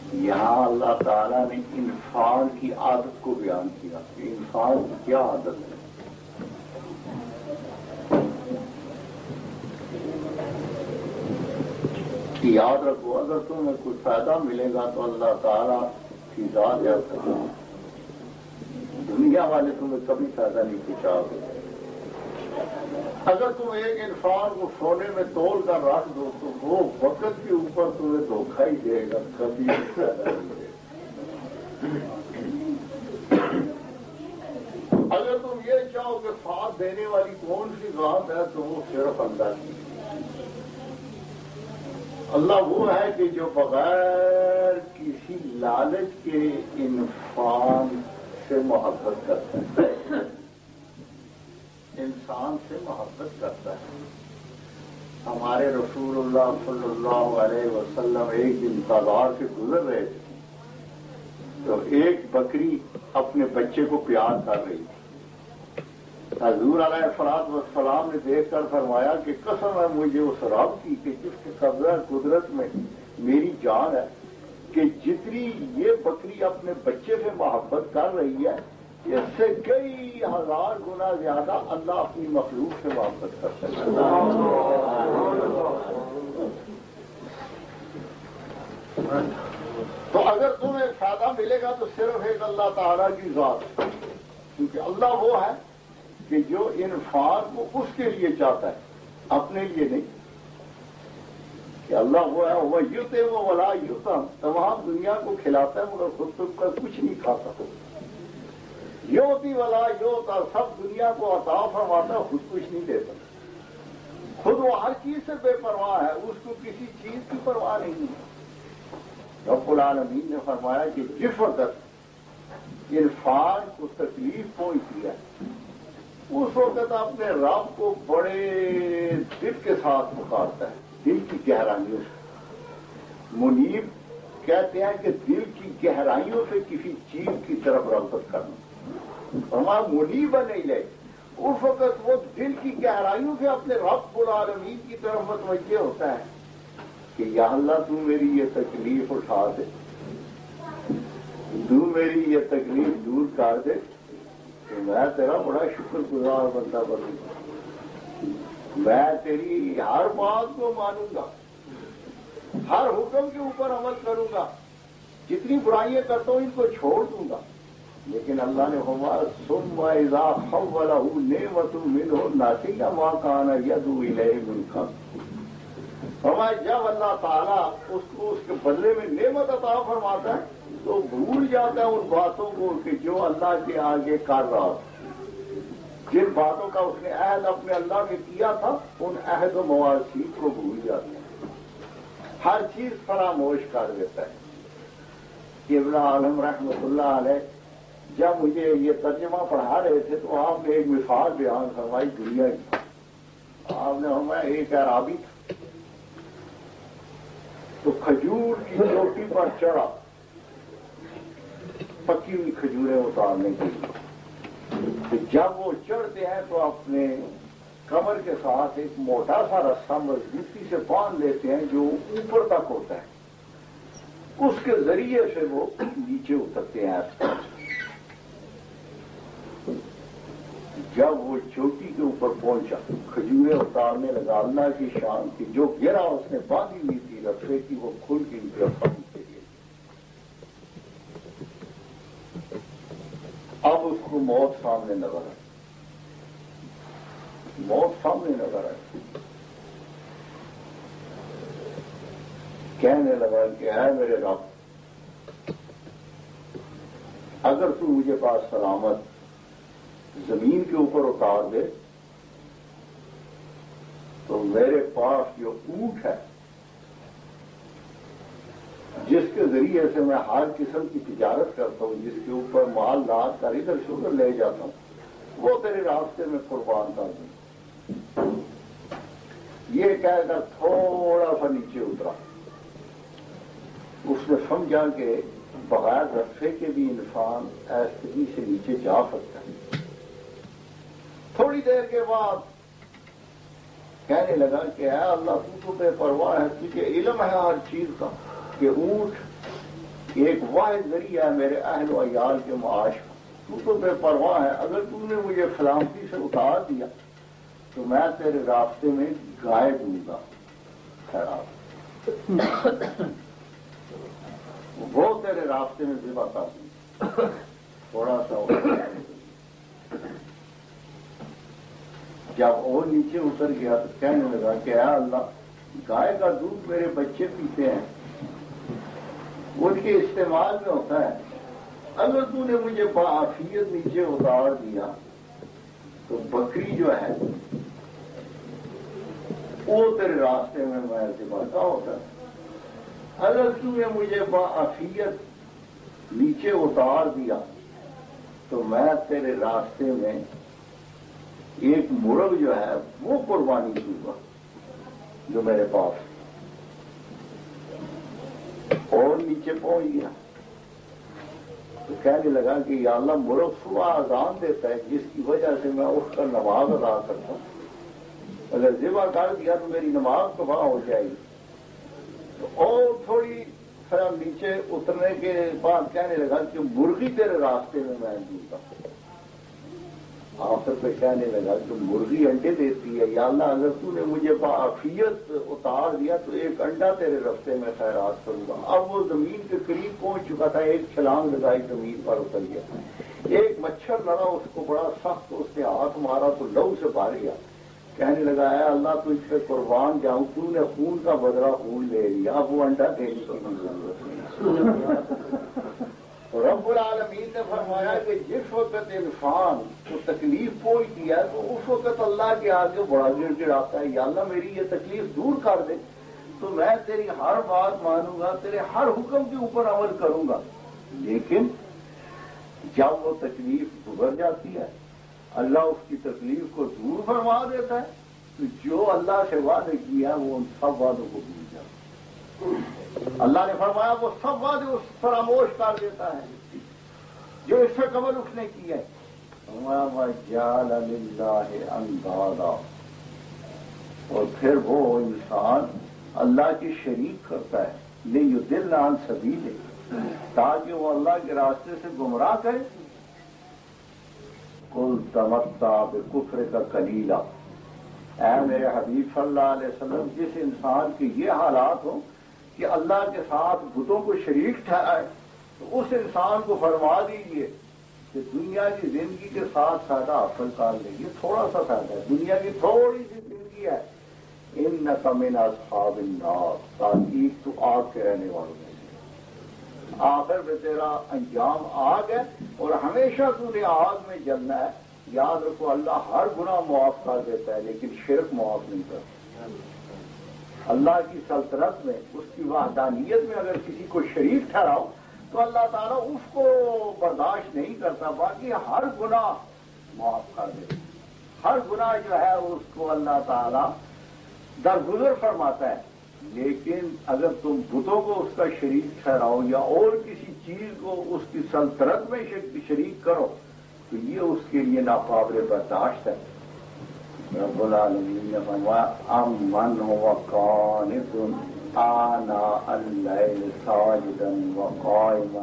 یہاں اللہ تعالیٰ نے انفاق کی عادت کو بیان کیا کہ انفاق کی کیا عادت ہے. یاد رکھو اگر تمہیں کوئی فائدہ ملے گا تو اللہ تعالیٰ کی ذات یاد کرنا. دنیا والے تمہیں کبھی فائدہ نہیں پہنچا گے. اگر تم ایک انسان کو سونے میں تول کر رکھ دو تو وہ وقت کے اوپر تمہیں دھوکہ ہی دے گا, کبھی فائدہ نہیں دے گا. اگر تم یہ چاہو کہ ساتھ دینے والی کون سی ذات ہے تو وہ صرف اللہ کی. اللہ وہ ہے کہ جو بغیر کسی لالچ کے انسان سے محبت کرتا ہے, انسان سے محبت کرتا ہے. ہمارے رسول اللہ صلی اللہ علیہ وسلم ایک دن بازار سے گزر رہے تھے تو ایک بکری اپنے بچے کو پیار کر رہی تھی. حضور علیہ الصلوۃ والسلام نے دیکھ کر فرمایا کہ قسم ہے مجھے اس رب کی کہ جس کے قبضہ قدرت میں میری جان ہے کہ جتنی یہ بکری اپنے بچے سے محبت کر رہی ہے اس سے کئی ہزار گنا زیادہ اللہ اپنی مخلوق سے محبت کرتا ہے. تو اگر تمہیں فائدہ ملے گا تو صرف ایک اللہ تعالیٰ کی ذات, کیونکہ اللہ وہ ہے کہ جو انفاق کو اس کے لیے چاہتا ہے, اپنے لیے نہیں. کہ اللہ وہ ہے وہ یوتے وہ ولا یوتم, تمام دنیا کو کھلاتا ہے مگر خود تم کا کچھ نہیں کھاتا. یوتی ولا یوتا, سب دنیا کو عطا فرماتا ہے, خود کچھ نہیں دیتا. خود وہ ہر چیز سے بے پرواہ ہے, اس کو کسی چیز کی پرواہ نہیں ہے. رب العالمین نے فرمایا کہ جس وقت انفاق کو تکلیف پہنچتی ہے اس وقت اپنے رب کو بڑے دل کے ساتھ پکارتا ہے, دل کی گہرائیوں سے. منیب کہتے ہیں کہ دل کی گہرائیوں سے کسی چیز کی طرف رغبت کرنا. ہمارا منیب نہیں لے, اس وقت وہ دل کی گہرائیوں سے اپنے رب العالمین کی طرف متوجہ ہوتا ہے کہ یا اللہ تو میری یہ تکلیف اٹھا دے, تو میری یہ تکلیف دور کر دے, تو میں تیرا بڑا شکر گزار بندہ بنوں گا. میں تیری ہر بات کو مانوں گا, ہر حکم کے اوپر عمل کروں گا, جتنی برائیاں کرتا ہوں ان کو چھوڑ دوں گا. لیکن اللہ نے فرمایا ثم اذا خولہ نعمت منہ نسیٰ ما کان یدعو الیہ من قبل. فرمایا جب اللہ تعالیٰ اس کو اس کے بدلے میں نعمت عطا فرماتا ہے تو بھول جاتا ہے ان باتوں کو کہ جو اللہ کے آگے کر رہا تھا. جن باتوں کا اس نے عہد اپنے اللہ سے کیا تھا ان عہد و مواثیق کو بھول جاتا ہے, ہر چیز فراموش کر دیتا ہے. ابن عالم رحمۃ اللہ علیہ جب مجھے یہ ترجمہ پڑھا رہے تھے تو آپ نے ایک مثال بیان فرمائی دنیا کی. آپ نے فرمایا ایک اعرابی تھا تو کھجور کی چوٹی پر چڑھا پکی ہوئی کھجوریں اتارنے کے لیے. جب وہ چڑھتے ہیں تو اپنے کمر کے ساتھ ایک موٹا سا رسہ مضبوطی سے باندھ لیتے ہیں جو اوپر تک ہوتا ہے, اس کے ذریعے سے وہ نیچے اترتے ہیں. جب وہ چوٹی کے اوپر پہنچا کھجوریں اتارنے لگا, اللہ کی شان کی جو گرا اس نے باندھی ہوئی تھی رسے کی وہ کھل کے نیچے کے لیے. اب اس کو موت سامنے نظر آئی, موت سامنے نظر آئی. کہنے لگا کہ اے میرے رب, اگر تو مجھے پاس سلامت زمین کے اوپر اتار دے تو میرے پاس جو اونٹ ہے جس کے ذریعے سے میں ہر قسم کی تجارت کرتا ہوں, جس کے اوپر مال لاد کر ادھر سے ادھر لے جاتا ہوں, وہ تیرے راستے میں قربان کر دوں. یہ کہہ کر تھوڑا سا نیچے اترا. اس نے سمجھا کہ بغیر رسے کے بھی انسان ایسے سے نیچے جا سکتا ہے. تھوڑی دیر کے بعد کہنے لگا کہ اے اللہ تو بے پرواہ ہے, تجھے علم ہے ہر چیز کا کہ اونٹ ایک واحد ذریعہ ہے میرے اہل و عیال کے معاش کا. تو بے پرواہ ہے. اگر تو نے مجھے سلامتی سے اتار دیا تو میں تیرے راستے میں گائے دوں گا. خیرات وہ تیرے راستے میں ذبح کر دوں. تھوڑا سا جب وہ نیچے اتر گیا تو کہنے لگا کہ اے اللہ، گائے کا دودھ میرے بچے پیتے ہیں، ان کے استعمال میں ہوتا ہے. اگر تو نے مجھے بعافیت نیچے اتار دیا تو بکری جو ہے وہ تیرے راستے میں ذبح کا ہوتا ہے. اگر تو نے مجھے بعافیت نیچے اتار دیا تو میں تیرے راستے میں ایک مرغ جو ہے وہ قربانی دوں گا جو میرے پاس. اور نیچے پہنچ گیا تو کہنے لگا کہ یا اللہ، مرغ صبح اذان دیتا ہے جس کی وجہ سے میں اٹھ کر نماز ادا کرتا ہوں، اگر ذبح کر دیا تو میری نماز تباہ ہو جائے گی. تو اور تھوڑی نیچے اترنے کے بعد کہنے لگا کہ مرغی تیرے راستے میں دوں گا. آخر پہ کہنے لگا کہ مرغی انڈے دیتی ہے، یا اللہ اگر تو نے مجھے بعافیت اتار دیا تو ایک انڈا تیرے راستے میں خیرات کروں گا. اب وہ زمین کے قریب پہنچ چکا تھا، ایک چھلانگ لگائی زمین پر اتر گیا. ایک مچھر لڑا اس کو بڑا سخت، اس نے ہاتھ مارا تو لہو سے بھر گیا. کہنے لگا اے اللہ تجھ پہ قربان جاؤں، تو نے خون کا بدلہ خون لے لیا، اب وہ انڈا دینے کی ضرورت نہیں. رب العالمین نے فرمایا کہ جس وقت انسان کو تکلیف پہنچتی ہے تو اس وقت اللہ کے آگے بڑا گڑ گڑاتا ہے، یا اللہ میری یہ تکلیف دور کر دے تو میں تیری ہر بات مانوں گا، تیرے ہر حکم کے اوپر عمل کروں گا. لیکن جب وہ تکلیف گزر جاتی ہے، اللہ اس کی تکلیف کو دور فرما دیتا ہے، تو جو اللہ سے وعدے کیا وہ ان سب وعدوں کو بھول جاتا ہے. اللہ نے فرمایا وہ سب وعدے اس فراموش کر دیتا ہے جو اس سے قبل اس نے کی ہے. وَجَعَلَ لِلَّهِ أَنْدَادًا، اور پھر وہ انسان اللہ کی شریک کرتا ہے. لِيُضِلَّ عَنْ سَبِيلِهِ، تاکہ وہ اللہ کے راستے سے گمراہ کرے. قُلْ تَمَتَّعْ بِكُفْرِكَ قَلِيلًا، اے میرے حبیب صلی اللہ علیہ وسلم، جس انسان کے یہ حالات ہوں کہ اللہ کے ساتھ بتوں کو شریک ٹھہرائے تو اس انسان کو فرما دیجیے کہ دنیا کی زندگی کے ساتھ فائدہ حاصل کر لیں. یہ تھوڑا سا فائدہ ہے، دنیا کی تھوڑی سی زندگی ہے. اِنَّكَ مِنْ أَصْحَابِ النَّارِ، تاکہ تو آگ کے رہنے والوں میں سے. آخر میں تیرا انجام آگ ہے اور ہمیشہ تو نے آگ میں جلنا ہے. یاد رکھو اللہ ہر گناہ معاف کر دیتا ہے لیکن شرک معاف نہیں کرتا. اللہ کی سلطنت میں، اس کی وحدانیت میں اگر کسی کو شریک ٹھہراؤ تو اللہ تعالیٰ اس کو برداشت نہیں کرتا. باقی ہر گناہ معاف کر دیتا، ہر گناہ جو ہے اس کو اللہ تعالیٰ درگزر فرماتا ہے. لیکن اگر تم بتوں کو اس کا شریک ٹھہراؤ یا اور کسی چیز کو اس کی سلطنت میں شریک کرو تو یہ اس کے لیے ناقابل برداشت ہے. رب العالمین نے فرمایا امن هو قانت آناء اللیل ساجدا وقائما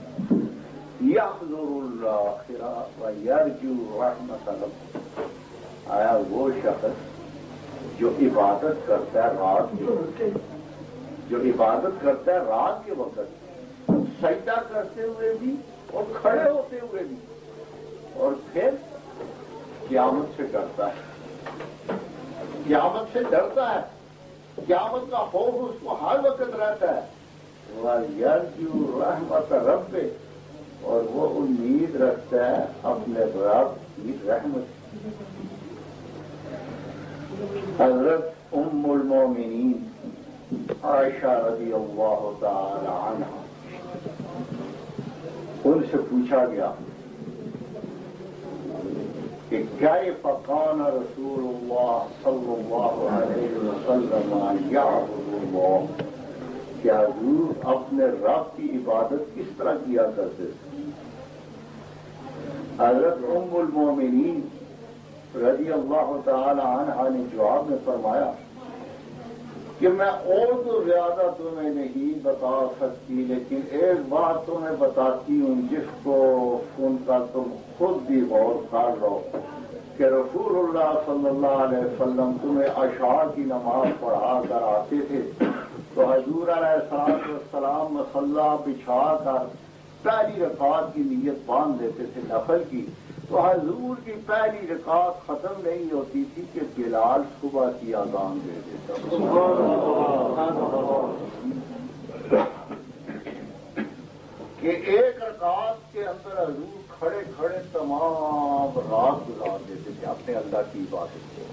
یحذر الآخرہ ویرجو رحمت ربہ. آیا وہ شخص جو عبادت کرتا ہے رات کے وقت، جو عبادت کرتا ہے رات کے وقت، سجدہ کرتے ہوئے بھی اور کھڑے ہوتے ہوئے بھی، اور پھر قیامت سے ڈرتا ہے، قیامت سے ڈرتا ہے، قیامت کا خوف اس کو ہر وقت رہتا ہے. وَيَرْجُو رَحْمَتَ رَبِّهِ، اور وہ امید رکھتا ہے اپنے رب کی رحمت. حضرت ام المومنین عائشہ رضی اللہ تعالی عنہ، ان سے پوچھا گیا کہ کیف کان رسول اللہ صلی اللہ علیہ وسلم یعبد اللہ، کہ حضور اپنے رب کی عبادت کس طرح کیا کرتے تھے. حضرت ام المومنین رضی اللہ تعالی عنہا نے جواب میں فرمایا کہ میں اور تو زیادہ تمہیں نہیں بتا سکتی، لیکن ایک بات تمہیں بتاتی ہوں جس کو سن کر تم خود بھی غور کر لو کہ رسول اللہ صلی اللہ علیہ وسلم تمہیں عشاء کی نماز پڑھا کر آتے تھے تو حضور علیہ السلام مصلی بچھا کر پہلی رکعت کی نیت باندھ دیتے تھے نفل کی، تو حضور کی پہلی رکعت ختم نہیں ہوتی تھی کہ بلال صبح کی اذان دے دیتا کہ ایک رکعت کے اندر حضور کھڑے کھڑے تمام رات گزار دیتے تھے اپنے اللہ کی عبادت کو۔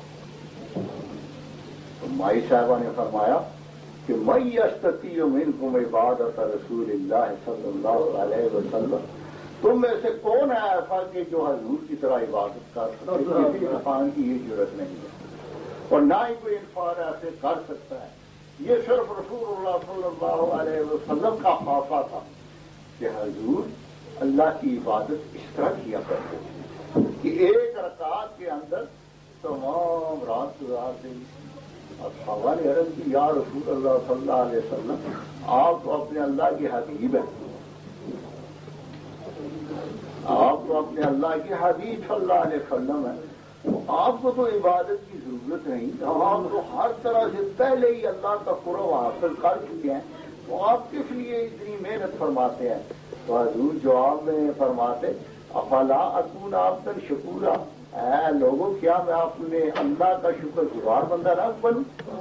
تو مائی صاحبہ نے فرمایا کہ میں یستطیع منکم عبادت رسول اللہ صلی اللہ علیہ وسلم، تم میں سے کون ہے ایسا کہ جو حضور کی طرح عبادت کر سکتے؟ کسی انسان کی یہ ضرورت نہیں ہے اور نہ ہی کوئی انسان ایسے کر سکتا ہے، یہ صرف رسول اللہ صلی اللہ علیہ وسلم کا خاصہ تھا کہ حضور اللہ کی عبادت اس طرح کیا کرتے تھے کہ ایک رکعت کے اندر تمام رات گزار دیں۔ اصحابہ نے عرض کی یا رسول اللہ صلی اللہ علیہ وسلم آپ تو اپنے اللہ کی حبیب ہیں، آپ تو اپنے اللہ کی حبیب صلی اللہ علیہ وسلم ہیں، تو آپ کو تو عبادت کی ضرورت نہیں، آپ تو ہر طرح سے پہلے ہی اللہ کا قرب حاصل کر چکے ہیں، تو آپ کس لیے اتنی محنت فرماتے ہیں؟ تو حضور جواب میں فرماتے افلا اکون عبدا شکورا، اے لوگوں کیا میں اپنے اللہ کا شکر گزار بندہ نہ بنوں؟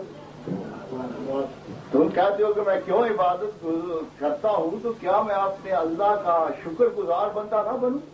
تم کہتے ہو کہ میں کیوں عبادت کرتا ہوں، تو کیا میں اپنے اللہ کا شکر گزار بندہ نہ بنوں؟